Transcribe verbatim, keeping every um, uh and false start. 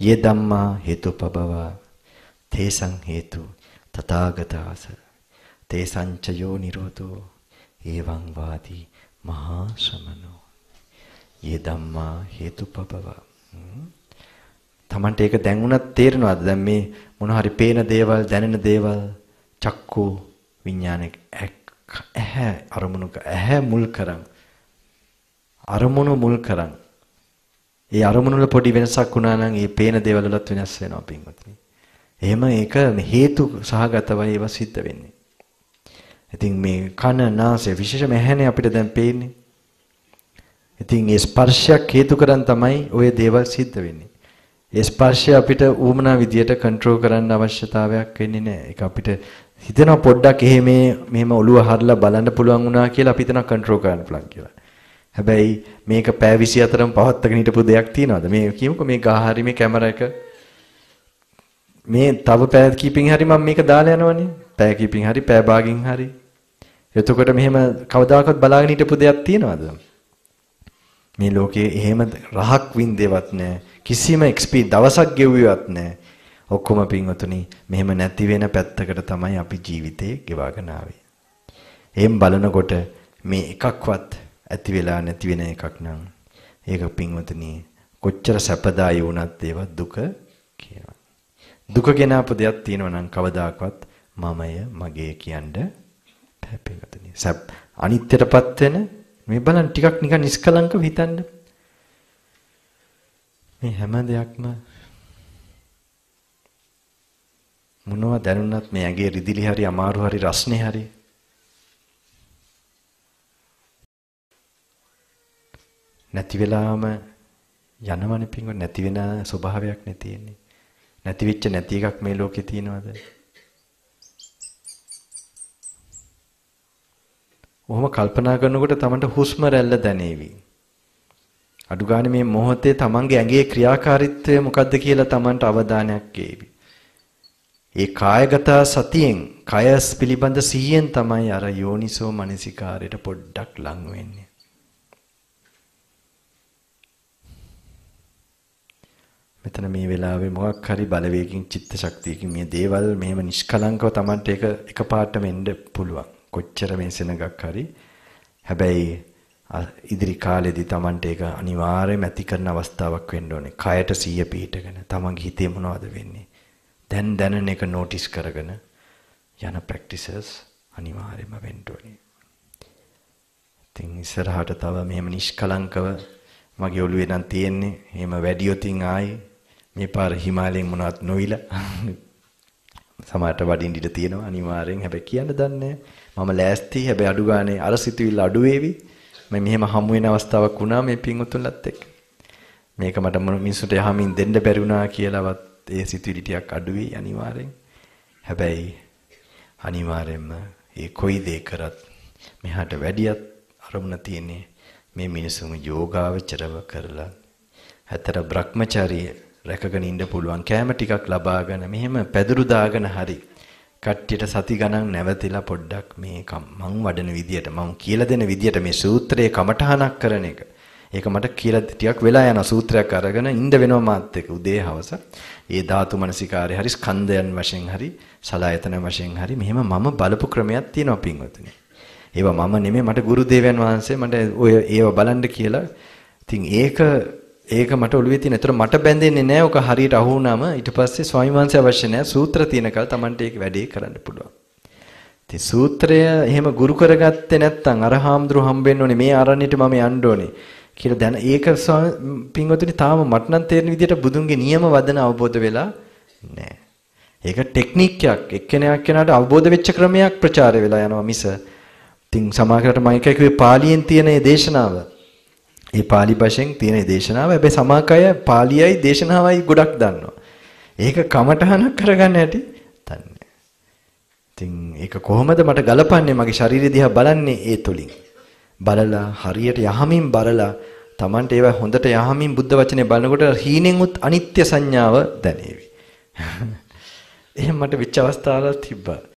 යේ ධම්මා හේතුපබවා තේසං හේතු තථාගතාස තේසං චයෝ නිරෝධෝ එවං වාදී මහා ශ්‍රමණෝ. යේ ධම්මා හේතුපබවා. තමන්ට ඒක දැන් උනත් තේරෙනවද? දැන් මේ මොන හරි පේන දේවල්, දැනෙන දේවල්, චක්කු විඥානයේ ඇහැ අරමුණක ඇහැ මුල් කරන් අරමුණු මුල් කරන් ඒ අරමුණු වල පොඩි වෙනසක් වුණා නම් ඒ පේන දේවල් වලත් වෙනස් වෙනවා පින්වත්නි. එහෙම ඒක හේතු සහගතවයි ඒවා සිද්ධ වෙන්නේ. ඉතින් මේ කන නාසය විශේෂම ඇහැනේ අපිට දැන් පේන්නේ. ඉතින් ඒ ස්පර්ශයක් හේතු කරන් තමයි ওই දේවල් සිද්ධ වෙන්නේ. ඒ ස්පර්ශය අපිට ඌමනා විදියට කන්ට්‍රෝල් කරන්න අවශ්‍යතාවයක් වෙන්නේ නැහැ. ඒක අපිට හිතෙනවා පොඩ්ඩක් එහෙ මේ මෙහෙම ඔළුව හරලා බලන්න පුළුවන් වුණා කියලා අපි හිතනවා කන්ට්‍රෝල් කරන්න පුළුවන් කියලා. හැබැයි මේක පැය විසිහතරම පවත්වාගෙන හිටපු දෙයක් තියනවාද? මේ කියමුකෝ මේ ගහ හරි මේ කැමරා එක මේ තව පැය කීපකින් හරි මම මේක දාලා යනවනේ. පැය කීපකින් හරි පැය භාගින් හරි. එතකොට මෙහෙම කවදාකවත් බලාගෙන හිටපු දෙයක් තියනවාද? මේ ලෝකයේ එහෙම රහක් වින්දේවත් නැහැ. කිසිම එක්ස්පී දවසක් ගෙවුවේවත් නැහැ. ඔක්කොම පින්වතුනි මෙහෙම නැති වෙන පැත්තකට තමයි අපි ජීවිතේ ගෙවාගෙන ආවේ. එහෙන් බලනකොට මේ එකක්වත් ඇති වෙලා නැති වෙන එකක් නම් ඒක පින්වතුනි කොච්චර සැපදායි වුණත් ඒවා දුක කියනවා. දුක ගෙනාපු දෙයක් තියෙනවා නම් කවදාකවත් මමය මගේ කියන්න බෑ පින්වතුනි. සැප අනිත්‍යටපත් වෙන මේ බලන්න ටිකක් නිකන් නිස්කලංකව හිතන්න. මේ හැම දෙයක්ම මොනවා දැනුණත් මේ ඇඟේ රිදිලි හරි අමාරු හරි රස්නේ හරි නැති වෙලාම යනවනේ පින්ව නැති වෙන ස්වභාවයක් නේ තියෙන්නේ. නැති වෙච්ච නැති එකක් මේ ලෝකේ තියෙනවද? ඔහොම කල්පනා කරනකොට තමන්ට හුස්ම රැල්ල දැනේවි. අඩු ගානේ මේ මොහොතේ තමන්ගේ ඇඟේ ක්‍රියාකාරීත්වය මොකද්ද කියලා තමන්ට අවධානයක් ඒවි. ඒ කායගත සතියෙන්, කයස් පිළිබඳ සිහියෙන් තමයි අර යෝනිසෝ මනසිකාරයට පොඩ්ඩක් ලං වෙන්නේ. මෙතන මේ වෙලාවේ මොකක් හරි බලවේගකින් චිත්ත ශක්තියකින් මේ දේවල් මෙහෙම නිෂ්කලංකව තමන්ට එක එකපාරටම එන්න පුළුවන්. කොච්චර මේ සෙනගක් හරි. හැබැයි ඉදිරි කාලෙදී තමන්ට ඒක අනිවාර්යයෙන්ම ඇති කරන අවස්ථාවක් වෙන්න ඕනේ. කයට සිහිය පිහිටගෙන තමන්ගේ හිතේ මොනවද වෙන්නේ? දැන් දැනන එක නෝටිස් කරගෙන යන ප්‍රැක්ටිසස් අනිවාර්යයෙන්ම වෙන්න ඕනේ. ඉතින් ඉස්සරහට තව මෙහෙම නිෂ්කලංකව මගේ ඔළුවේ නම් තියෙන්නේ. එහෙම වැඩියොතින් ආයි මේ පාර හිමාලයෙන් මොනවත් නොවිලා සමහරට වඩින්න ඉඩ තියෙනවා අනිවාර්යෙන්. හැබැයි කියන්න දන්නේ මම ලෑස්ති. හැබැයි අඩු ගානේ අර සිතුවිල්ල අඩු වේවි. මම මෙහෙම හමු වෙන අවස්ථාවක් වුණා මේ පින්වතුන්ලත් එක්ක. මේක මට මිනිස්සුන්ට යහමින් දෙන්න බැරි වුණා කියලාවත් ඒ සිතුවිලි ටිකක් අඩු වෙයි අනිවාර්යෙන්. හැබැයි අනිවාර්යෙන්ම ඒ කොයි දේ කරත් මෙහාට වැඩියත් අරමුණ තියෙන්නේ මේ මිනිසුන් යෝගාවචරව කරලා හතර බ්‍රහ්මචාරී රැකගෙන ඉන්න පුළුවන් කෑම ටිකක් ලබාගෙන මෙහෙම පැදුරු දාගෙන හරි කට්ටියට සති ගණන් නැවතිලා පොඩ්ඩක් මේ මං වඩන විදියට මං කියලා දෙන විදියට මේ සූත්‍රයේ කමඨහනක් කරන එක. ඒක මට කියලා ටිකක් වෙලා යන සූත්‍රයක් අරගෙන ඉඳ වෙනවා මාත් එක්ක උදේ හවස. ඒ ධාතු මනසිකාරය හරි ස්කන්ධයන් වශයෙන් හරි සලආයතන වශයෙන් හරි මෙහෙම මම බලපු ක්‍රමයක් තියෙනවා පින්වතුනි. ඒවා මම නෙමෙයි මට ගුරු දේවයන් වහන්සේ මට ඔය ඒව බලන්න කියලා. ඉතින් ඒක ඒක මට ඔළුවේ තියෙන. ඒතර මට බැඳෙන්නේ නැහැ. ඔක හරියට අහු වුණාම ඊට පස්සේ ස්වාමීන් වහන්සේ අවශ්‍ය නැහැ. සූත්‍ර තියෙනකල් Tamante ඒක වැඩේ කරන්න පුළුවන්. ඉතින් සූත්‍රය එහෙම ගුරු කරගත්තේ නැත්නම් අර හාමුදුරු හම්බෙන්න ඕනේ මේ ආරණ්‍යෙට මම යන්න ඕනේ කියලා දැන් ඒක පින්වතුනි තාම මට නම් තේරෙන විදිහට බුදුන්ගේ නියම වදන අවබෝධ වෙලා නැහැ. ඒක ටෙක්නික් එකක්. එක්කෙනෙක් කෙනාට අවබෝධ වෙච්ච ක්‍රමයක් ප්‍රචාරය වෙලා යනවා මිස ඉතින් සමාජයට මම එකයි කිව්වේ පාලියෙන් තියෙන මේ දේශනාව. මේ පාලි භාෂෙන් තියෙන දේශනාව හැබැයි සමාකය පාලියයි දේශනාවයි ගොඩක් දන්නවා. ඒක කමටහනක් කරගන්න ඇති දන්නේ. ඉතින් ඒක කොහොමද මට ගලපන්නේ මගේ ශරීරය දිහා බලන්නේ ඒ තුලින්. බලලා හරියට යහමින් බලලා Tamante ඒවා හොඳට යහමින් බුද්ධ වචනේ බලනකොට හීනෙන් උත් අනිත්‍ය සංඥාව දැනේවි. එහෙනම් මට විච අවස්ථාවල තිබ්බා.